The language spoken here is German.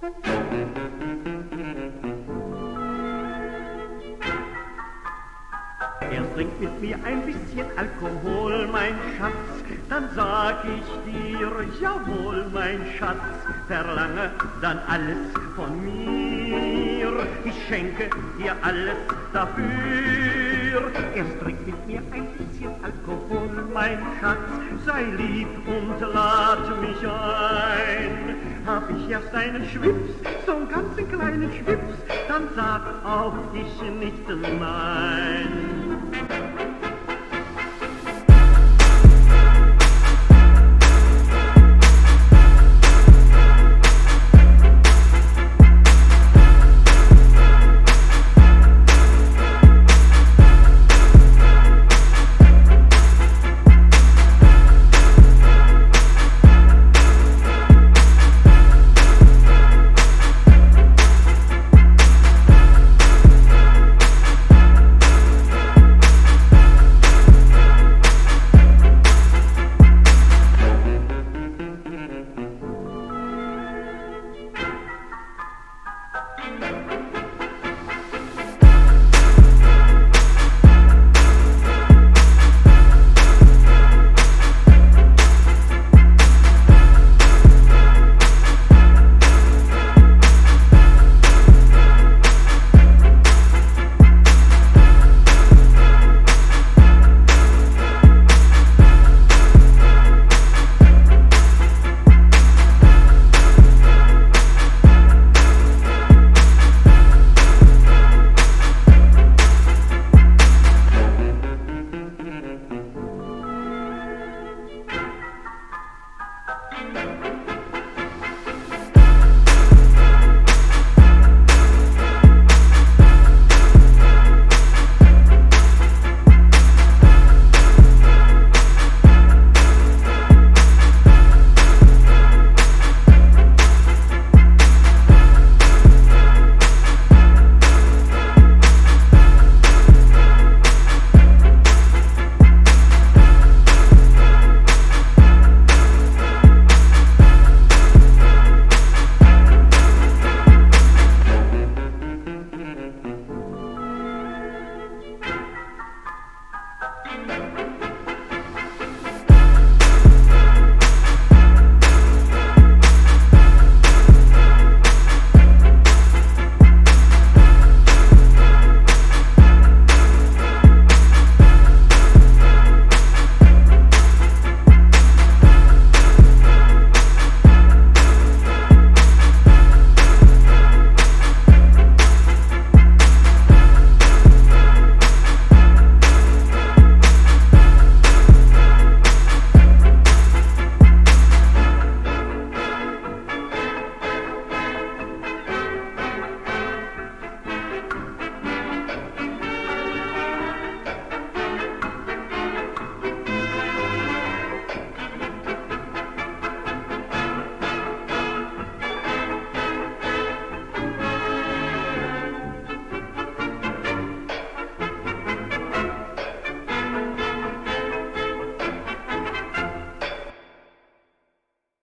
Er trinkt mit mir ein bisschen Alkohol, mein Schatz, dann sag ich dir, jawohl, mein Schatz, verlange dann alles von mir, ich schenke dir alles dafür. Er trinkt mit mir ein bisschen Alkohol, mein Schatz, sei lieb und lad mich ein. Hab ich erst einen Schwips, so einen ganz kleinen Schwips, dann sag auch ich nicht nein.